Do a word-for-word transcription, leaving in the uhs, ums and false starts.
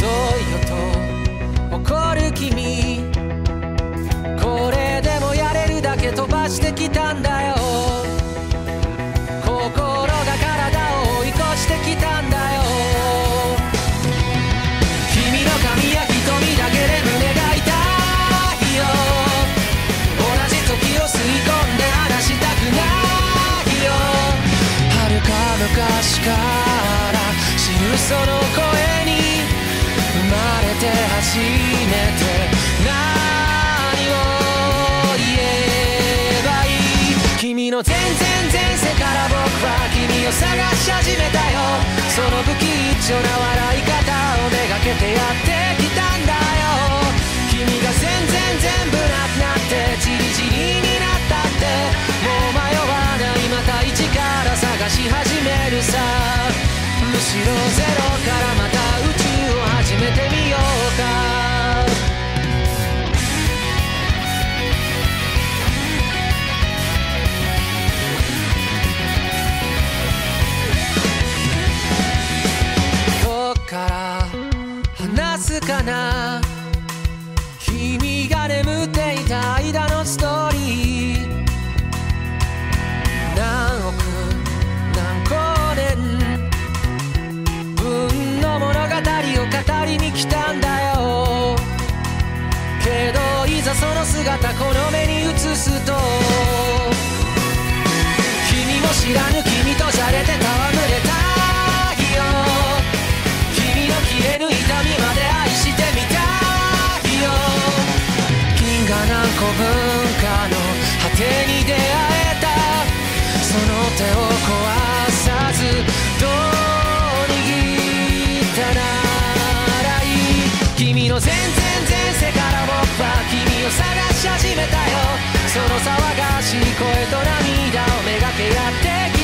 いよと怒る君、これでもやれるだけ飛ばしてきたんだよ。心が体を追い越してきたんだよ。君の髪や瞳だけで胸が痛いよ。同じ時を吸い込んで離したくないよ。遥か昔から知るその声に生まれて初めて何を言えばいい。君の全然前世から僕は君を探し始めたよ。その不吉祥な笑い方をめがけてやってきたんだよ。君が全然全部なくなってチリチリになったって、もう迷わない、また一から探し始めるさ。むしろゼロからまた宇宙を始めてみようか。どっから話すかな、君が眠っていた間のストーリー。何億何光年分の物語を語りに来たんだよ。けどいざその姿この目に映すと、君も知らぬ君とじゃれて戯れたいよ。君の消える痛みまで愛してみたいよ。銀河何個分かの果てに出会えた、その手を壊さずどう握ったならいい。君の全然前世から僕は君を探し始めたよ。その騒がしい声と涙をめがけやって